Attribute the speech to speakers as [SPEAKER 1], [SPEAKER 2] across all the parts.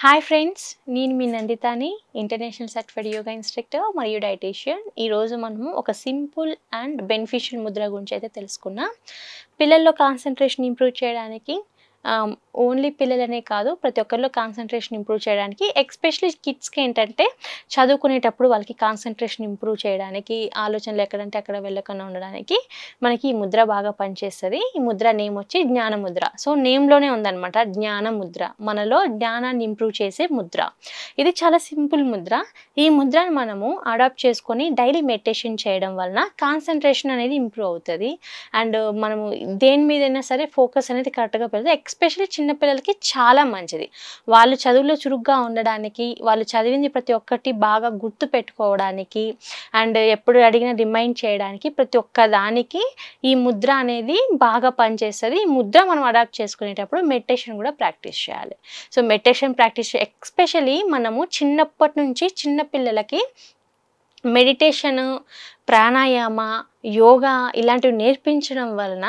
[SPEAKER 1] Hi friends, నేను మీ నందితాని, ఇంటర్నేషనల్ సర్టిఫైడ్ యోగా ఇన్స్ట్రక్టర్ మరియు డైటీషియన్. ఈరోజు మనము ఒక సింపుల్ అండ్ బెనిఫిషియల్ ముద్ర గురించి అయితే తెలుసుకున్నాం. పిల్లల్లో కాన్సన్ట్రేషన్ ఇంప్రూవ్ చేయడానికి, ఓన్లీ పిల్లలనే కాదు ప్రతి ఒక్కరిలో కాన్సన్ట్రేషన్ ఇంప్రూవ్ చేయడానికి, ఎస్పెషలీ కిడ్స్కి ఏంటంటే చదువుకునేటప్పుడు వాళ్ళకి కాన్సన్ట్రేషన్ ఇంప్రూవ్ చేయడానికి, ఆలోచనలు ఎక్కడంటే అక్కడ వెళ్ళకుండా ఉండడానికి మనకి ఈ ముద్ర బాగా పనిచేస్తుంది. ఈ ముద్ర నేమ్ వచ్చి జ్ఞాన ముద్ర. సో నేమ్లోనే ఉందన్నమాట, జ్ఞాన ముద్ర, మనలో జ్ఞానాన్ని ఇంప్రూవ్ చేసే ముద్ర. ఇది చాలా సింపుల్ ముద్ర. ఈ ముద్రను మనము అడాప్ట్ చేసుకొని డైలీ మెడిటేషన్ చేయడం వలన కాన్సన్ట్రేషన్ అనేది ఇంప్రూవ్ అవుతుంది. అండ్ మనము దేని మీదైనా సరే ఫోకస్ అనేది కరెక్ట్గా పెడుతుంది. ఎస్పెషల్లీ చిన్నపిల్లలకి చాలా మంచిది. వాళ్ళు చదువులో చురుగ్గా ఉండడానికి, వాళ్ళు చదివింది ప్రతి ఒక్కటి బాగా గుర్తు పెట్టుకోవడానికి, అండ్ ఎప్పుడు అడిగినా రిమైండ్ చేయడానికి, ప్రతి ఒక్క దానికి ఈ ముద్ర అనేది బాగా పనిచేస్తుంది. ఈ ముద్ర మనం అడాప్ట్ చేసుకునేటప్పుడు మెడిటేషన్ కూడా ప్రాక్టీస్ చేయాలి. సో మెడిటేషన్ ప్రాక్టీస్ ఎస్పెషల్లీ మనము చిన్నప్పటి నుంచి చిన్నపిల్లలకి మెడిటేషన్, ప్రాణాయామ, యోగా ఇలాంటివి నేర్పించడం వలన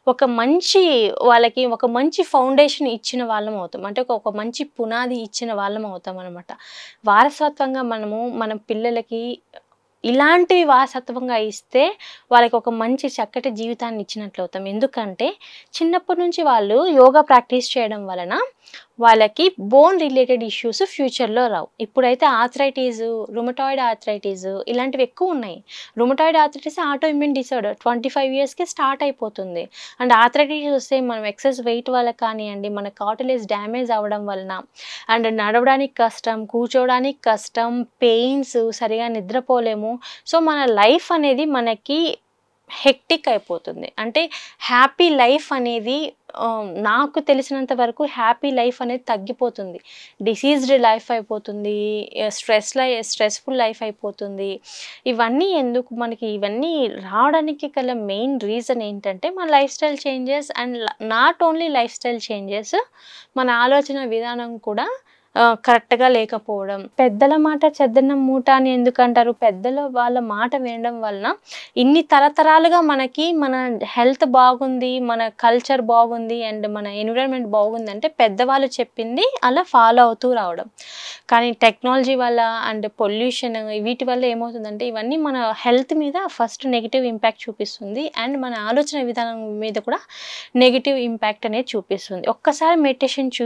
[SPEAKER 1] వాళ్ళకి ఒక మంచి ఫౌండేషన్ ఇచ్చిన వాళ్ళం అవుతాం. అంటే ఒక మంచి పునాది ఇచ్చిన వాళ్ళం అవుతాం అనమాట. వారసత్వంగా మన పిల్లలకి ఇలాంటివి వారసత్వంగా ఇస్తే వాళ్ళకి ఒక మంచి చక్కటి జీవితాన్ని ఇచ్చినట్లు అవుతాం. ఎందుకంటే చిన్నప్పటి నుంచి వాళ్ళు యోగా ప్రాక్టీస్ చేయడం వలన వాళ్ళకి బోన్ రిలేటెడ్ ఇష్యూస్ ఫ్యూచర్లో రావు. ఇప్పుడైతే ఆర్థరైటిస్, రుమటాయిడ్ ఆర్థరైటిస్ ఇలాంటివి ఎక్కువ ఉన్నాయి. Rheumatoid arthritis auto immune disorder 25 yearsకి స్టార్ట్ అయిపోతుంది. అండ్ ఆర్థరైటిస్ వస్తే మనం ఎక్సెస్ వెయిట్ వల్ల కానివ్వండి, మన కార్టిలేజ్ డ్యామేజ్ అవ్వడం వలన, అండ్ నడవడానికి కష్టం, కూర్చోవడానికి కష్టం, పెయిన్స్, సరిగా నిద్రపోలేము. సో మన లైఫ్ అనేది మనకి హెక్టిక్ అయిపోతుంది. అంటే హ్యాపీ లైఫ్ అనేది, నాకు తెలిసినంత వరకు హ్యాపీ లైఫ్ అనేది తగ్గిపోతుంది. డిసీజ్డ్ లైఫ్ అయిపోతుంది, స్ట్రెస్ఫుల్ లైఫ్ అయిపోతుంది. ఇవన్నీ ఎందుకు మనకి ఇవన్నీ రావడానికి గల మెయిన్ రీజన్ ఏంటంటే మన lifestyle changes. And not only lifestyle changes, మన ఆలోచన విధానం కూడా కరెక్ట్గా లేకపోవడం. పెద్దల మాట చెద్దన్నం మూట అని ఎందుకంటారు? పెద్దల వాళ్ళ మాట వినడం వలన ఇన్ని తరతరాలుగా మనకి మన హెల్త్ బాగుంది, మన కల్చర్ బాగుంది, అండ్ మన ఎన్విరాన్మెంట్ బాగుంది అంటే పెద్దవాళ్ళు చెప్పింది అలా ఫాలో అవుతూ రావడం. కానీ టెక్నాలజీ వల్ల అండ్ పొల్యూషన్ వీటి వల్ల ఏమవుతుందంటే ఇవన్నీ మన హెల్త్ మీద ఫస్ట్ నెగిటివ్ ఇంపాక్ట్ చూపిస్తుంది. అండ్ మన ఆలోచన విధానం మీద కూడా నెగిటివ్ ఇంపాక్ట్ అనేది చూపిస్తుంది. ఒక్కసారి మెడిటేషన్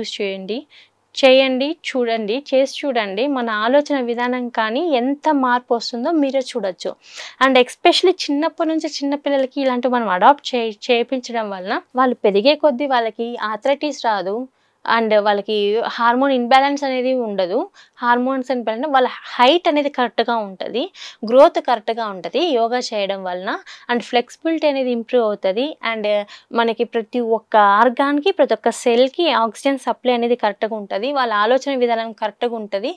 [SPEAKER 1] చేసి చూడండి, మన ఆలోచన విధానం కానీ ఎంత మార్పు వస్తుందో మీరే చూడొచ్చు. అండ్ ఎస్పెషల్లీ చిన్నప్పటి నుంచి చిన్నపిల్లలకి ఇలాంటివి మనం అడాప్ట్ చేయించడం వలన వాళ్ళు పెరిగే కొద్దీ వాళ్ళకి ఆర్థరైటిస్ రాదు. అండ్ వాళ్ళకి హార్మోన్ ఇన్బ్యాలెన్స్ అనేది ఉండదు. హార్మోన్స్ ఇన్బ్యాలెన్స్, వాళ్ళ హైట్ అనేది కరెక్ట్గా ఉంటుంది, గ్రోత్ కరెక్ట్గా ఉంటుంది యోగా చేయడం వలన. అండ్ ఫ్లెక్సిబిలిటీ అనేది ఇంప్రూవ్ అవుతుంది. అండ్ మనకి ప్రతి ఒక్క ఆర్గాన్కి, ప్రతి ఒక్క సెల్కి ఆక్సిజన్ సప్లై అనేది కరెక్ట్గా ఉంటుంది. వాళ్ళ ఆలోచన విధానం కరెక్ట్గా ఉంటుంది.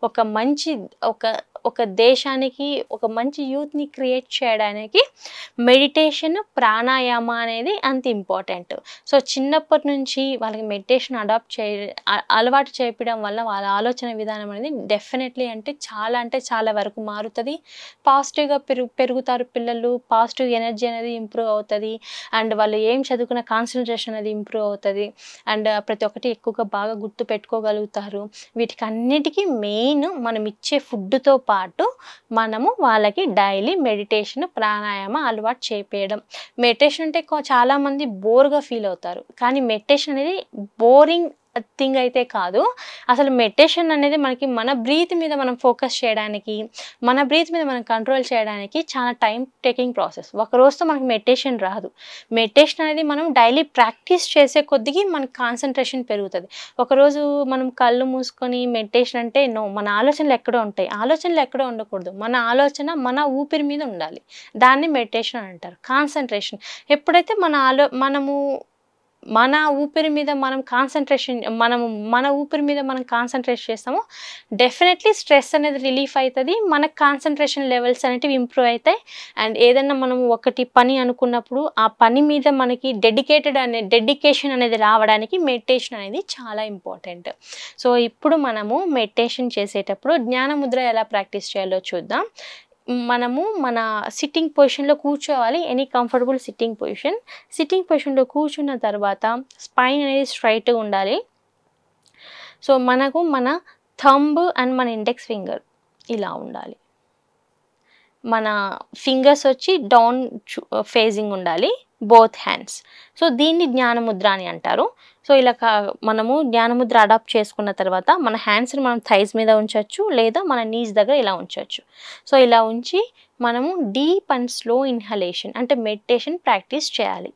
[SPEAKER 1] ఒక దేశానికి ఒక మంచి యూత్ని క్రియేట్ చేయడానికి మెడిటేషన్, ప్రాణాయామ అనేది అంత ఇంపార్టెంట్. సో చిన్నప్పటి నుంచి వాళ్ళకి మెడిటేషన్ అలవాటు చేయడం వల్ల వాళ్ళ ఆలోచన విధానం అనేది డెఫినెట్లీ అంటే చాలా వరకు మారుతుంది. పాజిటివ్గా పెరుగుతారు పిల్లలు. పాజిటివ్ ఎనర్జీ అనేది ఇంప్రూవ్ అవుతుంది. అండ్ వాళ్ళు ఏం చదువుకున్న కాన్సన్ట్రేషన్ అనేది ఇంప్రూవ్ అవుతుంది. అండ్ ప్రతి ఒక్కటి ఎక్కువగా బాగా గుర్తు పెట్టుకోగలుగుతారు. వీటికి అన్నిటికీ మెయిన్ మనం ఇచ్చే ఫుడ్తో పాటు మనము వాళ్ళకి డైలీ మెడిటేషన్, ప్రాణాయామ అలవాటు చేపేయడం. మెడిటేషన్ అంటే చాలామంది బోర్గా ఫీల్ అవుతారు, కానీ మెడిటేషన్ అనేది బోరింగ్ థింగ్ అయితే కాదు. అసలు మెడిటేషన్ అనేది మనకి మన బ్రీత్ మీద మనం ఫోకస్ చేయడానికి, మన బ్రీత్ మీద మనం కంట్రోల్ చేయడానికి చాలా టైం టేకింగ్ ప్రాసెస్. ఒక రోజుతో మనకి మెడిటేషన్ రాదు. మెడిటేషన్ అనేది మనం డైలీ ప్రాక్టీస్ చేసే కొద్దికి మనకి కాన్సన్ట్రేషన్ పెరుగుతుంది. ఒకరోజు మనం కళ్ళు మూసుకొని మెడిటేషన్ అంటే మన ఆలోచనలు ఎక్కడో ఉంటాయి. ఆలోచనలు ఎక్కడో ఉండకూడదు. మన ఆలోచన మన ఊపిరి మీద ఉండాలి. దాన్ని మెడిటేషన్ అంటారు. కాన్సన్ట్రేషన్ ఎప్పుడైతే మన ఊపిరి మీద మనం కాన్సన్ట్రేట్ చేస్తామో డెఫినెట్లీ స్ట్రెస్ అనేది రిలీఫ్ అవుతుంది. మన కాన్సన్ట్రేషన్ లెవెల్స్ అనేటివి ఇంప్రూవ్ అవుతాయి. అండ్ ఏదన్నా మనం ఒకటి పని అనుకున్నప్పుడు ఆ పని మీద మనకి డెడికేషన్ అనేది రావడానికి మెడిటేషన్ అనేది చాలా ఇంపార్టెంట్. సో ఇప్పుడు మనము మెడిటేషన్ చేసేటప్పుడు జ్ఞానముద్ర ఎలా ప్రాక్టీస్ చేయాలో చూద్దాం. మనము మన సిట్టింగ్ పొజిషన్లో కూర్చోవాలి. ఎనీ కంఫర్టబుల్ సిట్టింగ్ పొజిషన్లో కూర్చున్న తర్వాత స్పైన్ అనేది స్ట్రైట్గా ఉండాలి. సో మనకు మన థంబ్ అండ్ మన ఇండెక్స్ ఫింగర్ ఇలా ఉండాలి. మన ఫింగర్స్ వచ్చి డౌన్ ఫేజింగ్ ఉండాలి, బోత్ హ్యాండ్స్. సో దీన్ని జ్ఞానముద్ర అని అంటారు. సో ఇలా మనము జ్ఞానముద్ర అడాప్ట్ చేసుకున్న తర్వాత మన హ్యాండ్స్ని మనం థైస్ మీద ఉంచవచ్చు, లేదా మన నీస్ దగ్గర ఇలా ఉంచవచ్చు. సో ఇలా ఉంచి మనము డీప్ అండ్ స్లో ఇన్హలేషన్ అంటే మెడిటేషన్ ప్రాక్టీస్ చేయాలి.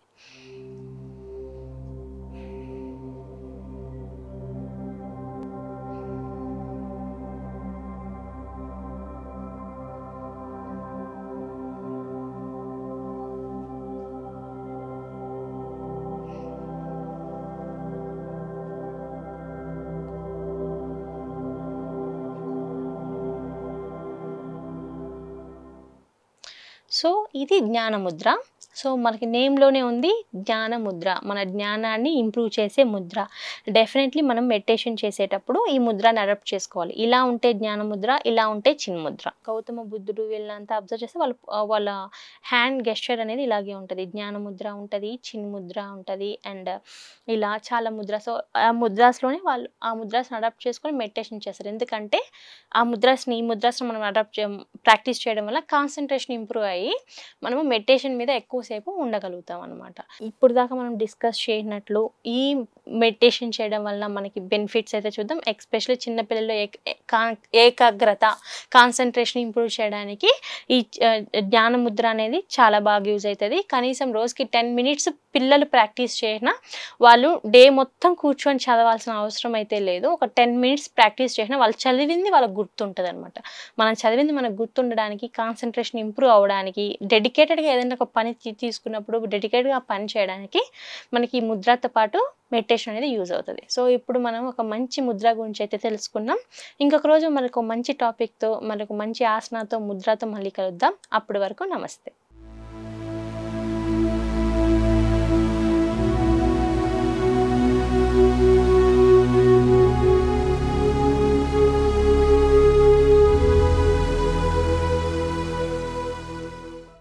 [SPEAKER 1] సో ఇది జ్ఞానముద్ర. సో మనకి నేమ్లోనే ఉంది జ్ఞానముద్ర, మన జ్ఞానాన్ని ఇంప్రూవ్ చేసే ముద్ర. డెఫినెట్లీ మనం మెడిటేషన్ చేసేటప్పుడు ఈ ముద్రని అడాప్ట్ చేసుకోవాలి. ఇలా ఉంటే జ్ఞానముద్ర, ఇలా ఉంటే చిన్ముద్ర. గౌతమ బుద్ధుడు వీళ్ళంతా అబ్జర్వ్ చేస్తే వాళ్ళ హ్యాండ్ గెస్చర్ అనేది ఇలాగే ఉంటుంది. జ్ఞానముద్ర ఉంటుంది, చిన్ముద్ర ఉంటుంది, అండ్ ఇలా చాలా ముద్ర. సో ఆ ముద్రాస్లోనే వాళ్ళు ఆ ముద్రాస్ని అడాప్ట్ చేసుకొని మెడిటేషన్ చేస్తారు. ఎందుకంటే ఆ ముద్రాస్ని ఈ ముద్రాస్ని మనం ప్రాక్టీస్ చేయడం వల్ల కాన్సన్ట్రేషన్ ఇంప్రూవ్ అయ్యి మనము మెడిటేషన్ మీద ఎక్కువసేపు ఉండగలుగుతాం అనమాట. ఇప్పుడు దాకా మనం డిస్కస్ చేసినట్లు ఈ మెడిటేషన్ చేయడం వల్ల మనకి బెనిఫిట్స్ అయితే చూద్దాం. ఎస్పెషల్లీ చిన్నపిల్లల్లో ఏకాగ్రత, కాన్సన్ట్రేషన్ ఇంప్రూవ్ చేయడానికి ఈ జ్ఞానముద్ర అనేది చాలా బాగా యూజ్ అవుతుంది. కనీసం రోజుకి 10 minutes పిల్లలు ప్రాక్టీస్ చేసినా వాళ్ళు డే మొత్తం కూర్చొని చదవాల్సిన అవసరం అయితే లేదు. ఒక 10 minutes ప్రాక్టీస్ చేసినా వాళ్ళు చదివింది వాళ్ళకి గుర్తుంటుంది అనమాట. మనం చదివింది మనకు గుర్తుండడానికి, కాన్సన్ట్రేషన్ ఇంప్రూవ్ అవ్వడానికి, డెడికేటెడ్గా ఏదైనా ఒక పని తీసుకున్నప్పుడు డెడికేటెడ్గా ఆ పని చేయడానికి మనకి ఈ ముద్రతో పాటు మెడిటేషన్ అనేది యూజ్ అవుతుంది. సో ఇప్పుడు మనం ఒక మంచి ముద్ర గురించి అయితే తెలుసుకున్నాం. ఇంకొక రోజు మనకు మంచి టాపిక్తో, మనకు మంచి ఆసనాతో, ముద్రతో మళ్ళీ కలుద్దాం. అప్పటి వరకు నమస్తే.